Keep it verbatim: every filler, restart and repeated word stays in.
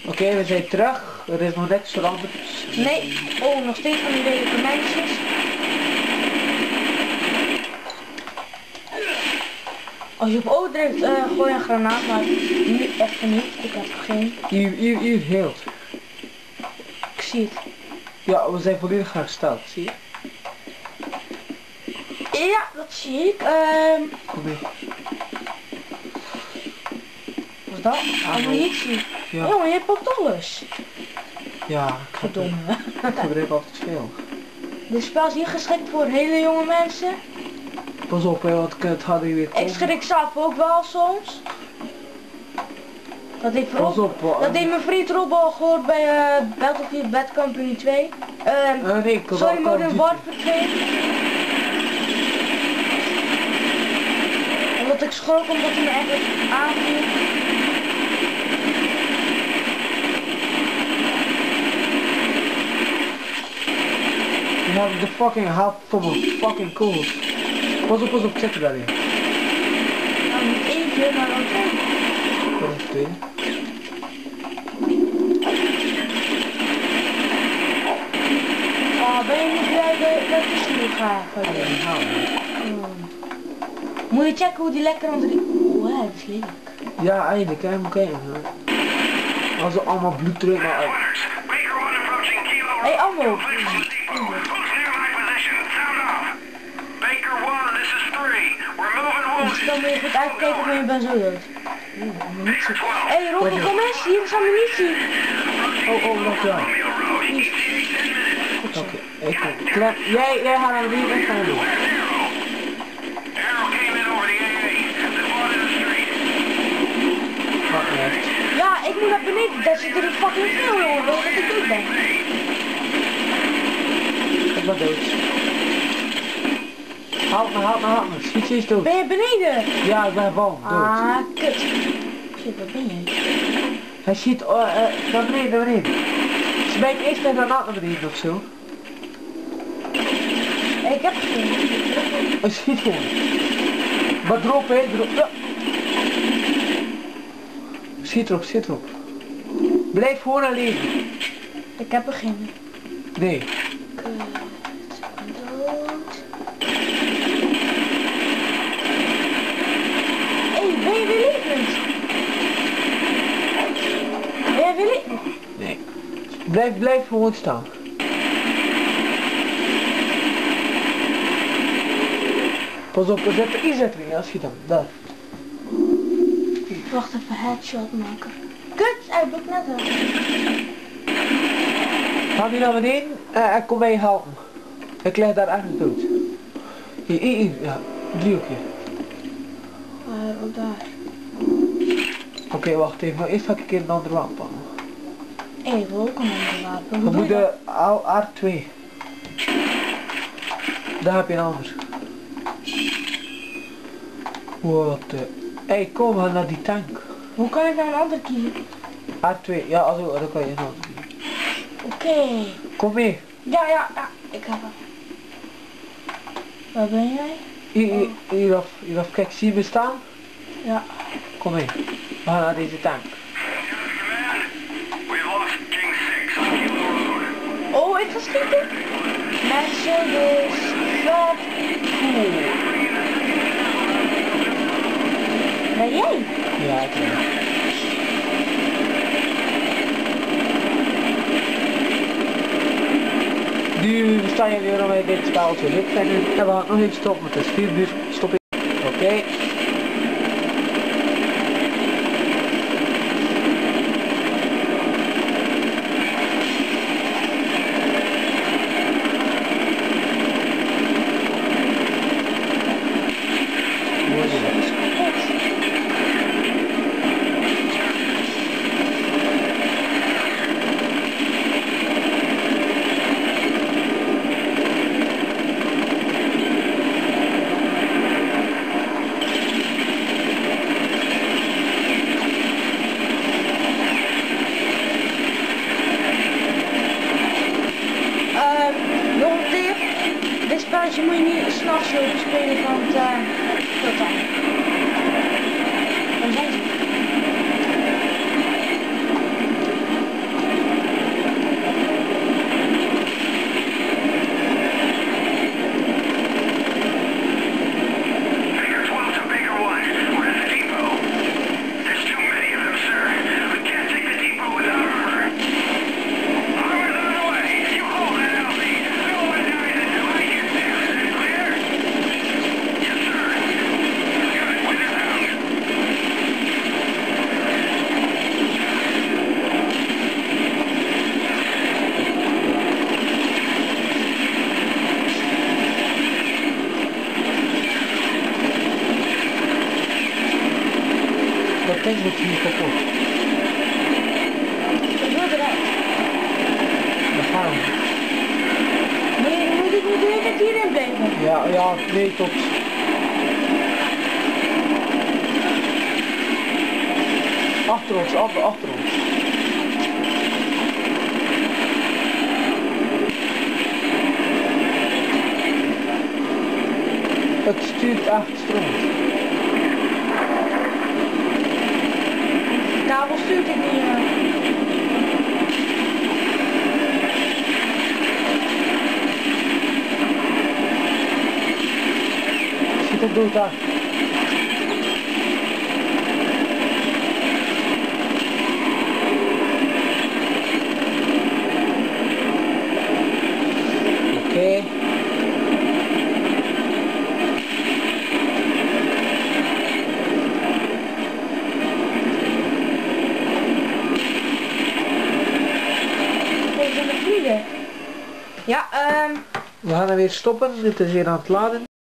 Oké, okay, we zijn terug. Er is nog niks veranderd. Nee, oh, nog steeds van die lelijke meisjes. Als je op O drukt, uh, gooi een granaat, maar nu echt niet. Ik heb geen. Hier, hier, hier, heelt. Ik zie het. Ja, we zijn volledig hersteld, zie je? Ja, dat zie ik. Um... Kom mee. Wat is dat? Ammunitie. Ja. Jongen, je pakt alles. Ja, ik verdomme. Ik gebruik altijd veel. Dit spel is hier geschikt voor hele jonge mensen. Pas op, hè, want het had ik weer komen. Ik schrik zelf ook wel soms. Dat deed, Pas op, uh, dat deed mijn vriend Rob al gehoord bij uh, Battlefield Bad Company twee. Uh, uh, nee, ik sorry, Modern Warfare twee. Omdat ik schrok omdat hij me eigenlijk aanviel. You have the fucking half from a fucking cool. Pas op, pas op, ik zet er daarin. Nou, niet eentje, maar dan twee. Dat is twee. Oh, ben je niet blij dat ik tussen ga? Moet je checken hoe die lekker onder die... Oeh, dat is lelijk. Ja, eindelijk, hè, moet kijken. Als er allemaal bloed terug naar uit. Hé, hey, ammo. Dus dan moet je goed uitkijken, maar je bent zo dood. Hé, hey, Rocky, kom eens, hier is ammunitie. Oh, oh, dat ja. Oké, okay, ik kom. Klep, jij, jij gaat naar de wiel, ik ga naar de wiel. Ja, ik moet naar beneden, daar zit er een fucking veel, jongen, dat ik dood ben. Ik ben dood. Houd me, houd me, houd me. Schiet je eens dood. Ben je beneden? Ja, ik ben bang. Dood. Ah, kut. Shit, wat ben je? Hij schiet uh, uh, naar beneden, naar beneden. Ze bijt eerst met een naar beneden of zo. Hey, ik heb geen. Hij schiet gewoon. Maar drop, hè, drop. Ja. Schiet erop, schiet erop. Blijf gewoon alleen. Ik heb er geen. Nee. Kut. Ik ben dood. Hé, hey, ben je weer levend? Ben jij weer levend? Nee. Blijf, blijf gewoon staan. Pas op, er zit er iets erin, ja, schiet hem. Daar. Wacht even, headshot maken. Kut, hij doet net al. Ga nu naar beneden en uh, kom mij helpen. Ik lig daar echt dood. Hier, hier, hier, ja, driehoekje. Waar, uh, daar. Oké, okay, wacht even, maar eerst ga ik een keer een ander wapen pakken. Hé, ik wil ook een ander wapen. We moeten R twee. Daar heb je een ander. Wat de... Hé, hey, kom, we gaan naar die tank. Hoe kan ik nou een ander kiezen? R twee, ja, also, dan kan je een ander kiezen. Oké. Okay. Kom mee. Ja, ja, ja, ik heb hem. Waar ben jij? Hier, hier, hieraf, hieraf, kijk, zie je me staan? Ja. Kom mee. We gaan naar deze tank. Oh, ik ga schieten. Mensen, dus vet cool. Ben jij? Ja, ik ben. Nu staan jullie weer om dit speltje lukt en we gaan nog even stoppen met de vier uur stop ik. Oké. Okay. Je moet je niet s'nachts spelen, want uh, tot dan. Waar zijn ze? moet hier kapot. Ik wil eruit. Daar gaan we. Nee, dan moet ik moet de hele tijd hierin blijven. Ja, ja, nee tot. Achter ons, achter, achter ons. Het stuurt echt stroom. Kabel stuurt het niet. Uh. Ziet het dood aan. Oké. Okay. Ja, um... we gaan hem weer stoppen. Dit is weer aan het laden.